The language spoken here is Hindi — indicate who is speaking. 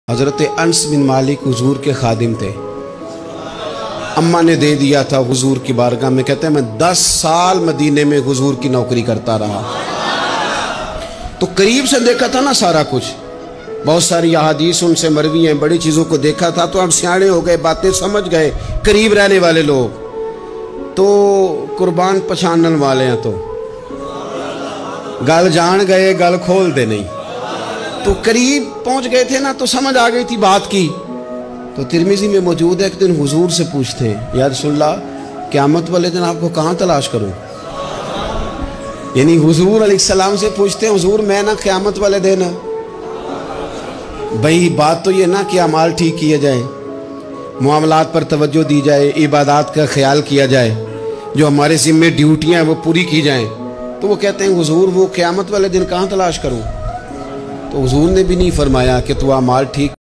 Speaker 1: हज़रत अनस बिन मालिक हुजूर के खादिम थे। अम्मा ने दे दिया था हुजूर की बारगाह में। कहते हैं मैं 10 साल मदीने में हुजूर की नौकरी करता रहा, तो करीब से देखा था ना सारा कुछ। बहुत सारी अहादीस उनसे मरवी हैं, बड़ी चीज़ों को देखा था, तो हम सियाणे हो गए, बातें समझ गए। करीब रहने वाले लोग तो कुर्बान पछानने वाले हैं, तो गल जान गए, गल खोल दे नहीं। तो करीब पहुंच गए थे ना, तो समझ आ गई थी बात की। तो तिरमिज़ी में मौजूद है, एक दिन हुजूर से पूछते हैं, या रसूलल्लाह क़यामत वाले दिन आपको कहाँ तलाश करूं? यानी हुजूर अलैहिस्सलाम से पूछते हैं, हुजूर मैं ना क़यामत वाले दिन, भाई बात तो ये ना कि अमाल ठीक किया जाए, मामलात पर तवज्जो दी जाए, इबादत का ख्याल किया जाए, जो हमारे ज़िम्मे ड्यूटियाँ हैं वो पूरी की जाएँ। तो वो कहते हैं हुजूर वो क़यामत वाले दिन कहाँ तलाश करूँ? तो हुजूर ने भी नहीं फरमाया कि तू अमाल ठीक